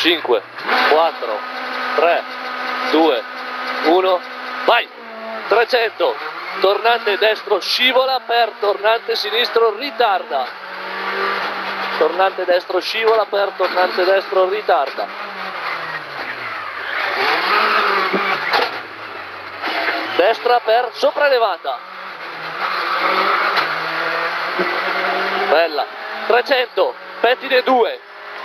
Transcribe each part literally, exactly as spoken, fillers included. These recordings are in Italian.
cinque, quattro, tre, due, uno, vai! trecento, tornante destro scivola per tornante sinistro ritarda. Tornante destro scivola per tornante destro ritarda. Destra per sopraelevata. Bella. trecento, pettine due.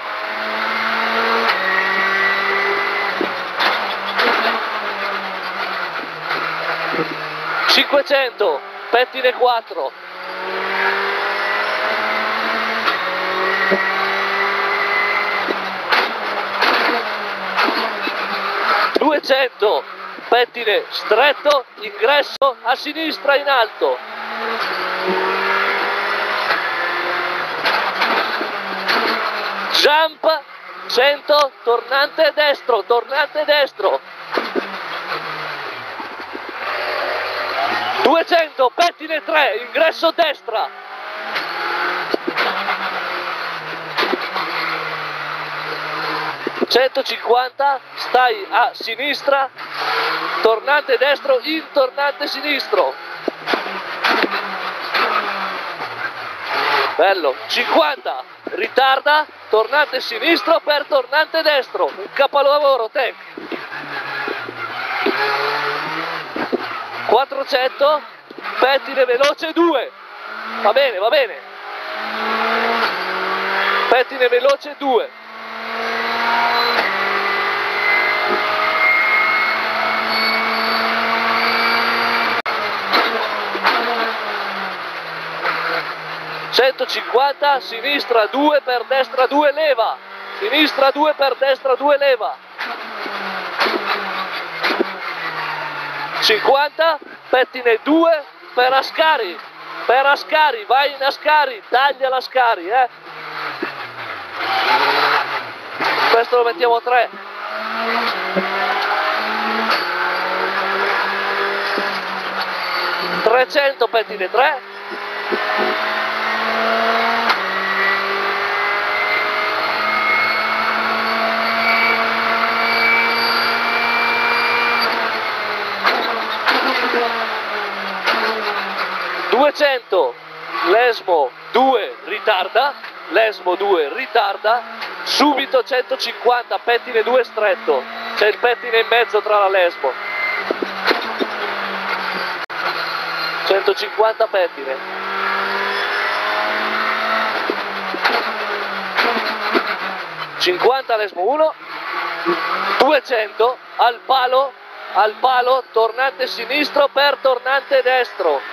cinquecento, pettine quattro. duecento, pettine stretto, ingresso a sinistra in alto. Jump, cento, tornante destro, tornante destro. duecento, pettine tre, ingresso destra. centocinquanta, stai a sinistra, tornante destro in tornante sinistro. Bello. cinquanta, ritarda, tornante sinistro per tornante destro. Un capolavoro, tech. quattrocento, pettine veloce due. Va bene, va bene. Pettine veloce due. centocinquanta, sinistra due per destra due leva. Sinistra due per destra due leva. cinquanta, pettine due per Ascari, per Ascari, vai in Ascari, taglia l'Ascari, eh. Questo lo mettiamo a tre. trecento, pettine tre. duecento, Lesmo due ritarda, Lesmo due ritarda, subito centocinquanta, pettine due stretto, c'è il pettine in mezzo tra la Lesmo. centocinquanta pettine. cinquanta Lesmo uno, duecento al palo, al palo, tornante sinistro per tornante destro.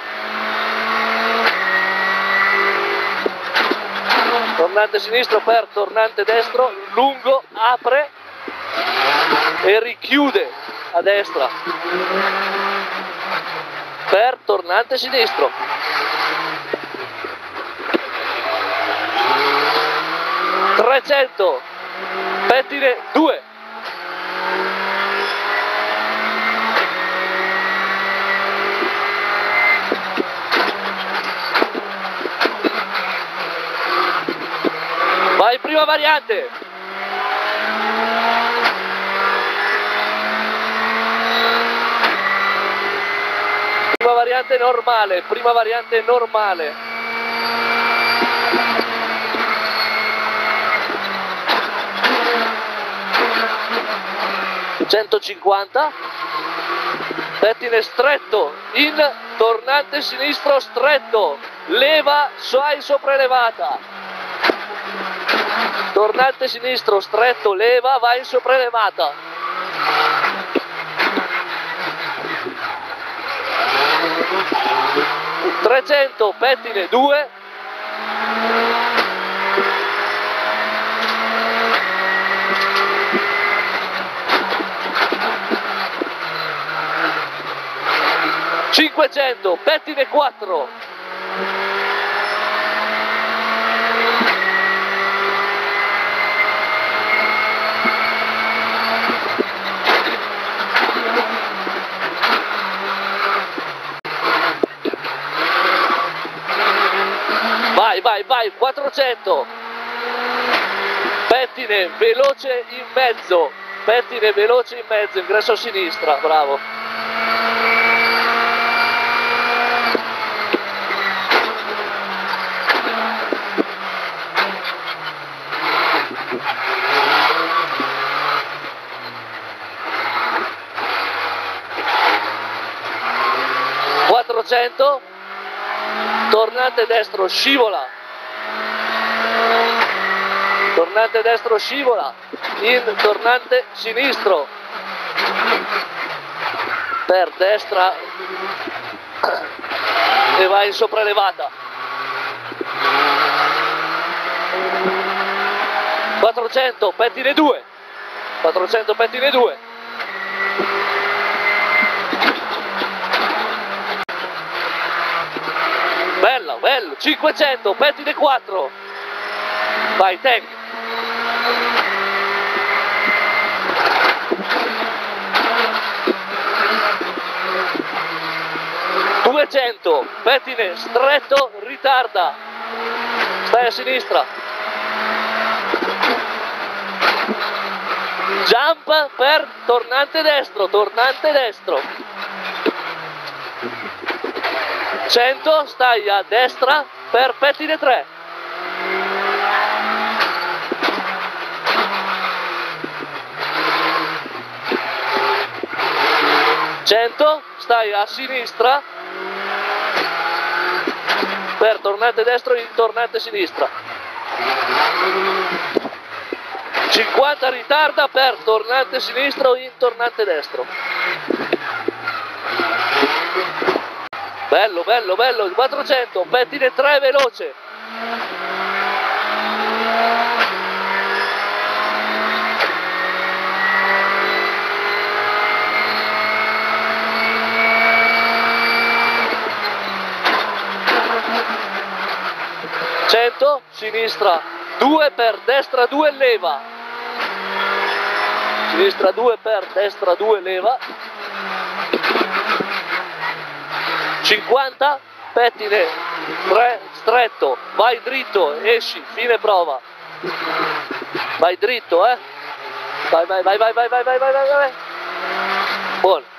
Tornante sinistro per tornante destro, lungo, apre e richiude a destra per tornante sinistro. trecento, pettine due. Vai, prima variante. Prima variante normale, prima variante normale. centocinquanta, pettine stretto, in tornante sinistro stretto, leva, sai sopraelevata. Tornante sinistro stretto, leva, va in sopraelevata. trecento, pettine due. cinquecento, pettine quattro. Vai, vai, vai, quattrocento. Pet pettine veloce in mezzo, pettine veloce in mezzo, ingresso a sinistra, bravo. quattrocento, tornante destro scivola, tornante destro scivola, in tornante sinistro, per destra e va in sopraelevata. quattrocento, pettine due, quattrocento pettine due. Bello, bello, cinquecento, pettine quattro, vai tank. duecento, pettine stretto, ritarda, stai a sinistra. Jump per tornante destro, tornante destro. cento, stai a destra per pettine tre. cento, stai a sinistra per tornante destro in tornante sinistra. cinquanta, ritarda per tornante sinistro in tornante destro. Bello, bello, bello, quattrocento, pettine tre veloce. cento, sinistra due per destra due leva. Sinistra due per destra due leva. cinquanta, pettine tre stretto, vai dritto, esci, fine prova. Vai dritto, eh. Vai, vai, vai, vai, vai, vai, vai, vai, vai. Buono.